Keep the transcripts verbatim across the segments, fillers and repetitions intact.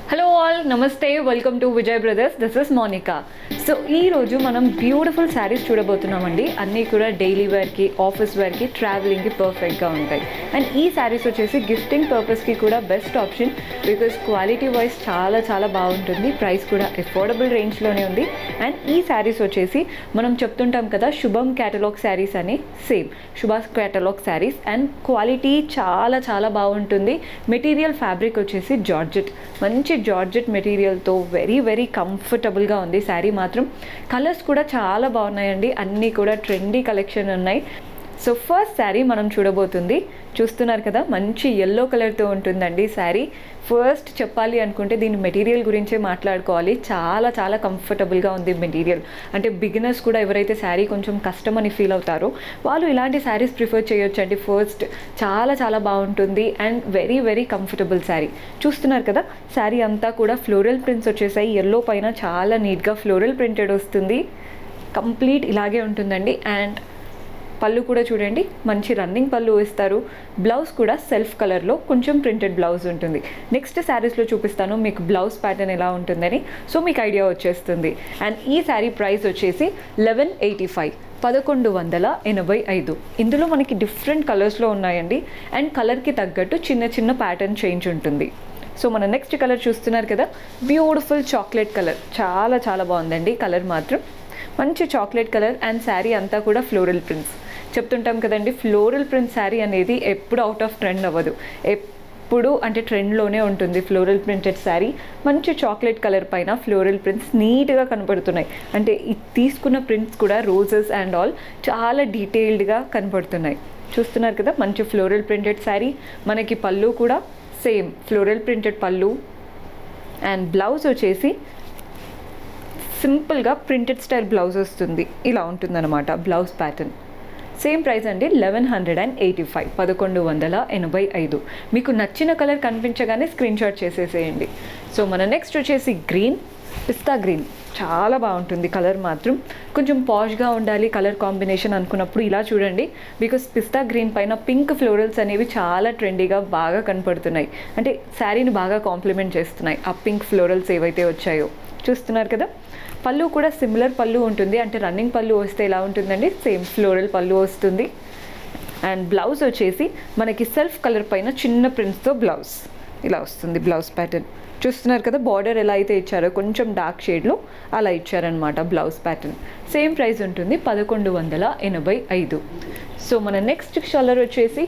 Hello all, Namaste, welcome to Vijay Brothers. This is Monica. So, ee roju manam beautiful sarees చూడబోతున్నామండి. అన్నీ కూడా daily wear కి, office wear కి, travelling కి perfect గా ఉంటాయి. అండ్ ఈ sarees వచ్చేసి గిఫ్టింగ్ పర్పస్ కి కూడా best option because quality wise చాలా చాలా బాగుంటుంది. ప్రైస్ కూడా అఫోర్డబుల్ రేంజ్ లోనే ఉంది. అండ్ ఈ sarees వచ్చేసి మనం చెప్తుంటాం కదా శుభం కేటలాగ్ sarees అని, same Shubha catalogue sarees and quality చాలా చాలా బాగుంటుంది. మెటీరియల్ ఫ్యాబ్రిక్ వచ్చేసి జార్జెట్, మంచి జార్జెట్ మెటీరియల్తో వెరీ వెరీ కంఫర్టబుల్గా ఉంది శారీ మాత్రం. కలర్స్ కూడా చాలా బాగున్నాయండి, అన్నీ కూడా ట్రెండీ కలెక్షన్ ఉన్నాయి. సో ఫస్ట్ శారీ మనం చూడబోతుంది, చూస్తున్నారు కదా మంచి ఎల్లో కలర్తో ఉంటుందండి శారీ. ఫస్ట్ చెప్పాలి అనుకుంటే దీని మెటీరియల్ గురించే మాట్లాడుకోవాలి. చాలా చాలా కంఫర్టబుల్గా ఉంది మెటీరియల్. అంటే బిగినర్స్ కూడా ఎవరైతే శారీ కొంచెం కష్టం అని ఫీల్ అవుతారో వాళ్ళు ఇలాంటి శారీస్ ప్రిఫర్ చేయొచ్చు అండి. ఫస్ట్ చాలా చాలా బాగుంటుంది and very very comfortable sari. చూస్తున్నారు కదా శారీ అంతా కూడా ఫ్లోరల్ ప్రింట్స్ వచ్చేసాయి. ఎల్లో పైన చాలా నీట్గా ఫ్లోరల్ ప్రింటెడ్ వస్తుంది. కంప్లీట్ ఇలాగే ఉంటుందండి. అండ్ పళ్ళు కూడా చూడండి, మంచి రన్నింగ్ పళ్ళు ఇస్తారు. బ్లౌజ్ కూడా సెల్ఫ్ కలర్లో కొంచెం ప్రింటెడ్ బ్లౌజ్ ఉంటుంది. నెక్స్ట్ శారీస్లో చూపిస్తాను మీకు బ్లౌజ్ ప్యాటర్న్ ఎలా ఉంటుందని, సో మీకు ఐడియా వచ్చేస్తుంది. అండ్ ఈ శారీ ప్రైస్ వచ్చేసి లెవెన్ ఎయిటీ ఫైవ్ పదకొండు వందల ఎనభై ఐదు. ఇందులో మనకి డిఫరెంట్ కలర్స్లో ఉన్నాయండి. అండ్ కలర్కి తగ్గట్టు చిన్న చిన్న ప్యాటర్న్ చేంజ్ ఉంటుంది. సో మన నెక్స్ట్ కలర్ చూస్తున్నారు కదా, బ్యూటిఫుల్ చాక్లెట్ కలర్, చాలా చాలా బాగుందండి కలర్ మాత్రం. మంచి చాక్లెట్ కలర్ అండ్ శారీ అంతా కూడా ఫ్లోరల్ ప్రింట్స్. చెప్తుంటాం కదండి, ఫ్లోరల్ ప్రింట్ శారీ అనేది ఎప్పుడు అవుట్ ఆఫ్ ట్రెండ్ అవ్వదు, ఎప్పుడు అంటే ట్రెండ్లోనే ఉంటుంది ఫ్లోరల్ ప్రింటెడ్ శారీ. మంచి చాక్లెట్ కలర్ పైన ఫ్లోరల్ ప్రింట్స్ నీట్గా కనపడుతున్నాయి. అంటే తీసుకున్న ప్రింట్స్ కూడా రోజెస్ అండ్ ఆల్ చాలా డీటెయిల్డ్గా కనపడుతున్నాయి. చూస్తున్నారు కదా మంచి ఫ్లోరల్ ప్రింటెడ్ శారీ. మనకి పళ్ళు కూడా సేమ్ ఫ్లోరల్ ప్రింటెడ్ పళ్ళు. అండ్ బ్లౌజ్ వచ్చేసి సింపుల్గా ప్రింటెడ్ స్టైల్ బ్లౌజ్ వస్తుంది. ఇలా ఉంటుందన్నమాట బ్లౌజ్ ప్యాటర్న్. సేమ్ ప్రైస్ అండి, eleven hundred and eighty five పదకొండు వందల ఎనభై ఐదు. మీకు నచ్చిన కలర్ కనిపించగానే స్క్రీన్ షాట్ చేసేసేయండి. సో మన నెక్స్ట్ వచ్చేసి గ్రీన్, పిస్తా గ్రీన్. చాలా బాగుంటుంది కలర్ మాత్రం. కొంచెం పాష్గా ఉండాలి కలర్ కాంబినేషన్ అనుకున్నప్పుడు ఇలా చూడండి. బికాస్ పిస్తా గ్రీన్ పైన పింక్ ఫ్లోరల్స్ అనేవి చాలా ట్రెండీగా బాగా కనపడుతున్నాయి. అంటే శారీని బాగా కాంప్లిమెంట్ చేస్తున్నాయి ఆ పింక్ ఫ్లోరల్స్ ఏవైతే వచ్చాయో. చూస్తున్నారు కదా పళ్ళు కూడా సిమిలర్ పళ్ళు ఉంటుంది. అంటే రన్నింగ్ పళ్ళు వస్తే ఎలా ఉంటుందండి, సేమ్ ఫ్లోరల్ పళ్ళు వస్తుంది. అండ్ బ్లౌజ్ వచ్చేసి మనకి సెల్ఫ్ కలర్ పైన చిన్న ప్రింట్స్తో బ్లౌజ్ ఇలా వస్తుంది బ్లౌజ్ ప్యాటర్న్. చూస్తున్నారు కదా బార్డర్ ఎలా అయితే ఇచ్చారో కొంచెం డార్క్ షేడ్లో అలా ఇచ్చారనమాట బ్లౌజ్ ప్యాటర్న్. సేమ్ ప్రైస్ ఉంటుంది పదకొండు వందల ఎనభై ఐదు. సో మన నెక్స్ట్ కలర్ వచ్చేసి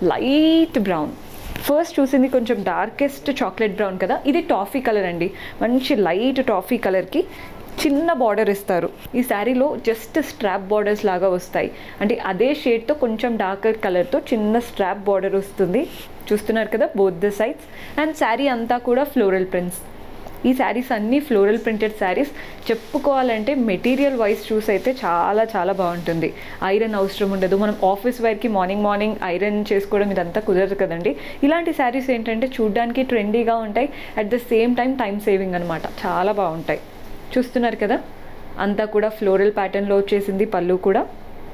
లైట్ బ్రౌన్. ఫస్ట్ చూసింది కొంచెం డార్కెస్ట్ చాక్లెట్ బ్రౌన్ కదా, ఇది టాఫీ కలర్ అండి. మంచి లైట్ టాఫీ కలర్కి చిన్న బార్డర్ ఇస్తారు. ఈ శారీలో జస్ట్ స్ట్రాప్ బార్డర్స్ లాగా వస్తాయి. అంటే అదే షేడ్తో కొంచెం డార్కర్ కలర్తో చిన్న స్ట్రాప్ బార్డర్ వస్తుంది. చూస్తున్నారు కదా both the sides. And sari అంతా కూడా ఫ్లోరల్ ప్రింట్స్. ఈ శారీస్ అన్నీ ఫ్లోరల్ ప్రింటెడ్ శారీస్. చెప్పుకోవాలంటే మెటీరియల్ వైజ్ చూస్ అయితే చాలా చాలా బాగుంటుంది. ఐరన్ అవసరం ఉండదు. మనం ఆఫీస్ వేర్కి మార్నింగ్ మార్నింగ్ ఐరన్ చేసుకోవడం ఇదంతా కుదరదు కదండి. ఇలాంటి శారీస్ ఏంటంటే చూడ్డానికి ట్రెండీగా ఉంటాయి, at the same time time saving అనమాట. చాలా బాగుంటాయి. చూస్తున్నారు కదా అంతా కూడా ఫ్లోరల్ ప్యాటర్న్లో వచ్చేసింది పళ్ళు కూడా.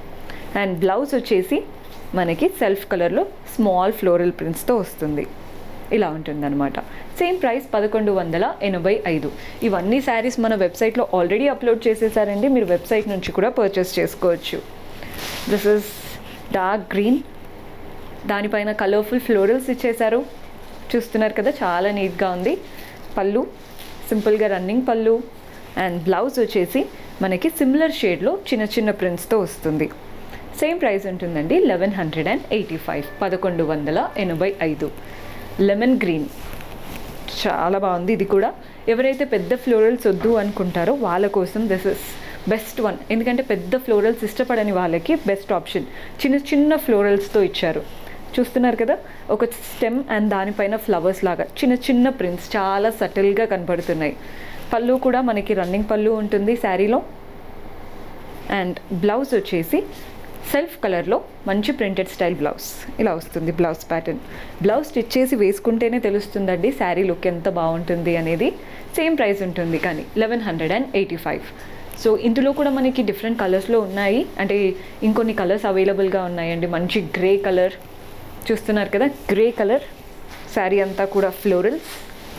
అండ్ బ్లౌజ్ వచ్చేసి మనకి సెల్ఫ్ కలర్లో స్మాల్ ఫ్లోరల్ ప్రింట్స్తో వస్తుంది. ఇలా ఉంటుందన్నమాట. సేమ్ ప్రైస్ పదకొండు వందల ఎనభై ఐదు. ఇవన్నీ శారీస్ మన వెబ్సైట్లో ఆల్రెడీ అప్లోడ్ చేసేసారండి, మీరు వెబ్సైట్ నుంచి కూడా పర్చేస్ చేసుకోవచ్చు. దిస్ ఇస్ డార్క్ గ్రీన్, దానిపైన కలర్ఫుల్ ఫ్లోరల్స్ ఇచ్చేశారు. చూస్తున్నారు కదా చాలా నీట్గా ఉంది. పళ్ళు సింపుల్గా రన్నింగ్ పళ్ళు. అండ్ బ్లౌజ్ వచ్చేసి మనకి సిమిలర్ షేడ్లో చిన్న చిన్న ప్రింట్స్తో వస్తుంది. సేమ్ ప్రైస్ ఉంటుందండి eleven hundred and eighty five పదకొండు వందల ఎనభై ఐదు. లెమన్ గ్రీన్ చాలా బాగుంది. ఇది కూడా ఎవరైతే పెద్ద ఫ్లోరల్స్ వద్దు అనుకుంటారో వాళ్ళ కోసం దిస్ ఇస్ బెస్ట్ వన్. ఎందుకంటే పెద్ద ఫ్లోరల్స్ ఇష్టపడని వాళ్ళకి బెస్ట్ ఆప్షన్. చిన్న చిన్న ఫ్లోరల్స్తో ఇచ్చారు. చూస్తున్నారు కదా ఒక స్టెమ్ అండ్ దానిపైన ఫ్లవర్స్ లాగా చిన్న చిన్న ప్రింట్స్ చాలా సటిల్గా కనపడుతున్నాయి. పళ్ళు కూడా మనకి రన్నింగ్ పళ్ళు ఉంటుంది శారీలో. అండ్ బ్లౌజ్ వచ్చేసి సెల్ఫ్ కలర్లో మంచి ప్రింటెడ్ స్టైల్ బ్లౌజ్ ఇలా వస్తుంది బ్లౌజ్ ప్యాటర్న్. బ్లౌజ్ స్టిచ్ చేసి వేసుకుంటేనే తెలుస్తుందండి శారీ లుక్ ఎంత బాగుంటుంది అనేది. సేమ్ ప్రైస్ ఉంటుంది కానీ eleven hundred and eighty five. So ఇందులో కూడా మనకి డిఫరెంట్ కలర్స్లో ఉన్నాయి. అంటే ఇంకొన్ని కలర్స్ అవైలబుల్గా ఉన్నాయండి. మంచి గ్రే కలర్ చూస్తున్నారు కదా, గ్రే కలర్ శారీ అంతా కూడా ఫ్లోరల్స్.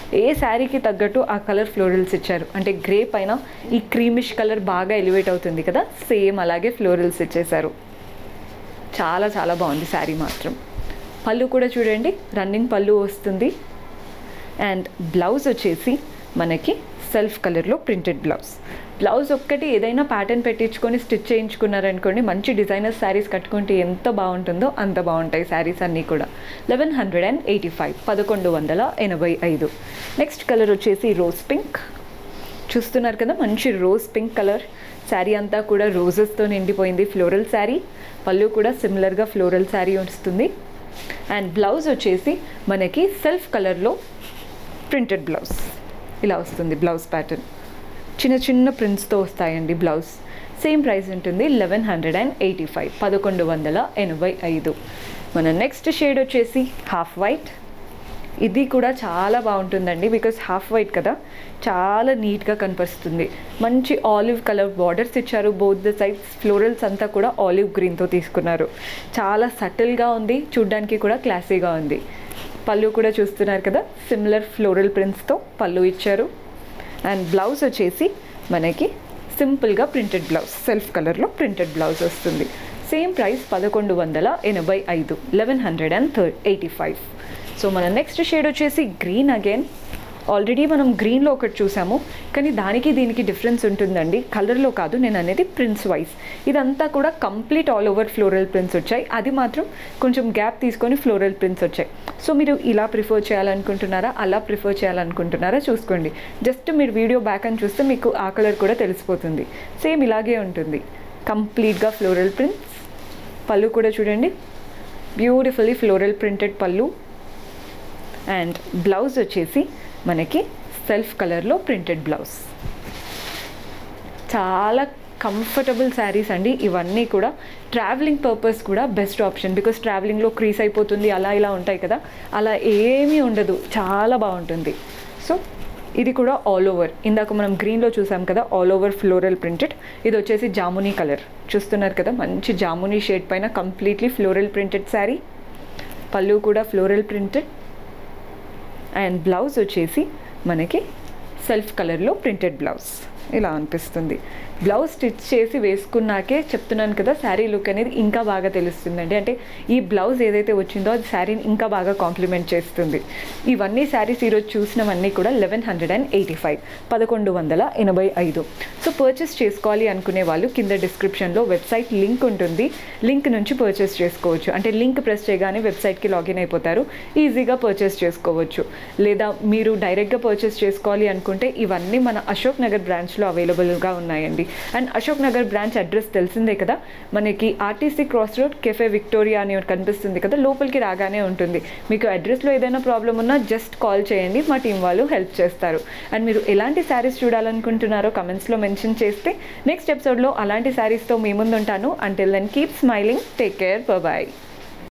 ఏ శారీకి తగ్గట్టు ఆ కలర్ ఫ్లోరల్స్ ఇచ్చారు. అంటే గ్రే పైన ఈ క్రీమిష్ కలర్ బాగా ఎలివేట్ అవుతుంది కదా, సేమ్ అలాగే ఫ్లోరల్స్ ఇచ్చేసారు. చాలా చాలా బాగుంది శారీ మాత్రం. పళ్ళు కూడా చూడండి, రన్నింగ్ పళ్ళు వస్తుంది. అండ్ బ్లౌజ్ వచ్చేసి మనకి సెల్ఫ్ కలర్లో ప్రింటెడ్ బ్లౌజ్. బ్లౌజ్ ఒక్కటి ఏదైనా ప్యాటర్న్ పెట్టించుకొని స్టిచ్ చేయించుకున్నారనుకోండి, మంచి డిజైనర్ శారీస్ కట్టుకుంటే ఎంత బాగుంటుందో అంత బాగుంటాయి శారీస్ అన్నీ కూడా. Eleven hundred and eighty five పదకొండు వందల ఎనభై ఐదు. నెక్స్ట్ కలర్ వచ్చేసి రోజ్ పింక్. చూస్తున్నారు కదా, మంచి రోజ్ పింక్ కలర్. శారీ అంతా కూడా రోజెస్తో నిండిపోయింది. ఫ్లోరల్ శారీ, పళ్ళు కూడా సిమిలర్గా ఫ్లోరల్ శారీ వస్తుంది. అండ్ బ్లౌజ్ వచ్చేసి మనకి సెల్ఫ్ కలర్లో ప్రింటెడ్ బ్లౌజ్ ఇలా వస్తుంది. బ్లౌజ్ ప్యాటర్న్ చిన్న చిన్న ప్రింట్స్తో వస్తాయండి బ్లౌజ్. సేమ్ ప్రైస్ ఉంటుంది eleven hundred and eighty five పదకొండు వందల ఎనభై ఐదు. మన నెక్స్ట్ షేడ్ వచ్చేసి హాఫ్ వైట్. ఇది కూడా చాలా బాగుంటుందండి, బికాస్ హాఫ్ వైట్ కదా, చాలా నీట్గా కనిపిస్తుంది. మంచి ఆలివ్ కలర్ బార్డర్స్ ఇచ్చారు బోత్ ద సైడ్స్. ఫ్లోరల్స్ అంతా కూడా ఆలివ్ గ్రీన్తో తీసుకున్నారు. చాలా సటిల్గా ఉంది, చూడ్డానికి కూడా క్లాసీగా ఉంది. పళ్ళు కూడా చూస్తున్నారు కదా, సిమిలర్ ఫ్లోరల్ ప్రింట్స్తో పళ్ళు ఇచ్చారు. అండ్ బ్లౌజ్ వచ్చేసి మనకి సింపుల్గా ప్రింటెడ్ బ్లౌజ్, సెల్ఫ్ కలర్లో ప్రింటెడ్ బ్లౌజ్ వస్తుంది. సేమ్ ప్రైస్ పదకొండు వందల ఎనభై ఐదు లెవెన్ హండ్రెడ్ అండ్ థర్ ఎయిటీ ఫైవ్. సో మన నెక్స్ట్ షేడ్ వచ్చేసి గ్రీన్ అగైన్. ఆల్రెడీ మనం గ్రీన్లో ఒకటి చూసాము, కానీ దానికి దీనికి డిఫరెన్స్ ఉంటుందండి. కలర్లో కాదు నేను అనేది, ప్రింట్స్ వైజ్. ఇదంతా కూడా complete all over floral prints వచ్చాయి. అది మాత్రం కొంచెం గ్యాప్ తీసుకొని ఫ్లోరల్ ప్రింట్స్ వచ్చాయి. సో మీరు ఇలా ప్రిఫర్ చేయాలనుకుంటున్నారా, అలా ప్రిఫర్ చేయాలనుకుంటున్నారా చూసుకోండి. జస్ట్ మీరు వీడియో బ్యాక్ అని చూస్తే మీకు ఆ కలర్ కూడా తెలిసిపోతుంది. సేమ్ ఇలాగే ఉంటుంది, కంప్లీట్గా ఫ్లోరల్ ప్రింట్స్. పళ్ళు కూడా చూడండి, బ్యూటిఫుల్లీ ఫ్లోరల్ ప్రింటెడ్ పళ్ళు. అండ్ బ్లౌజ్ వచ్చేసి మనకి సెల్ఫ్ కలర్లో ప్రింటెడ్ బ్లౌజ్. చాలా కంఫర్టబుల్ శారీస్ అండి ఇవన్నీ కూడా. ట్రావెలింగ్ పర్పస్ కూడా బెస్ట్ ఆప్షన్, బికాస్ ట్రావెలింగ్లో క్రీస్ అయిపోతుంది అలా ఇలా ఉంటాయి కదా, అలా ఏమీ ఉండదు, చాలా బాగుంటుంది. సో ఇది కూడా ఆల్ ఓవర్, ఇందాక మనం గ్రీన్లో చూసాం కదా ఆల్ ఓవర్ ఫ్లోరల్ ప్రింటెడ్. ఇది వచ్చేసి జామునీ కలర్, చూస్తున్నారు కదా, మంచి జామునీ షేడ్ పైన కంప్లీట్లీ ఫ్లోరల్ ప్రింటెడ్ శారీ. పళ్ళు కూడా ఫ్లోరల్ ప్రింటెడ్. అండ్ బ్లౌజ్ వచ్చేసి మనకి సెల్ఫ్ కలర్లో ప్రింటెడ్ బ్లౌజ్ ఇలా అనిపిస్తుంది. బ్లౌజ్ స్టిచ్ చేసి వేసుకున్నాకే చెప్తున్నాను కదా, శారీ లుక్ అనేది ఇంకా బాగా తెలుస్తుందండి. అంటే ఈ బ్లౌజ్ ఏదైతే వచ్చిందో అది శారీని ఇంకా బాగా కాంప్లిమెంట్ చేస్తుంది. ఇవన్నీ శారీస్ ఈరోజు చూసినవన్నీ కూడా eleven hundred and eighty five పదకొండు వందల ఎనభై ఐదు. సో పర్చేస్ చేసుకోవాలి అనుకునే వాళ్ళు కింద డిస్క్రిప్షన్లో వెబ్సైట్ లింక్ ఉంటుంది, లింక్ నుంచి పర్చేస్ చేసుకోవచ్చు. అంటే లింక్ ప్రెస్ చేయగానే వెబ్సైట్కి లాగిన్ అయిపోతారు, ఈజీగా పర్చేస్ చేసుకోవచ్చు. లేదా మీరు డైరెక్ట్గా పర్చేస్ చేసుకోవాలి అనుకుంటే ఇవన్నీ మన అశోక్ నగర్ బ్రాంచ్లో అవైలబుల్గా ఉన్నాయండి. And Ashok Nagar branch address తెలిసిందే కదా, మనకి RTC cross road cafe Victoria అని కనిపిస్తుంది కదా, లోపలికి రాగానే ఉంటుంది. మీకు అడ్రస్లో ఏదైనా ప్రాబ్లం ఉన్నా జస్ట్ కాల్ చేయండి, మా టీం వాళ్ళు హెల్ప్ చేస్తారు. అండ్ మీరు ఎలాంటి శారీస్ చూడాలనుకుంటున్నారో కమెంట్స్లో మెన్షన్ చేస్తే నెక్స్ట్ ఎపిసోడ్లో అలాంటి శారీస్తో మీ ముందు ఉంటాను. Until then keep smiling, take care, bye.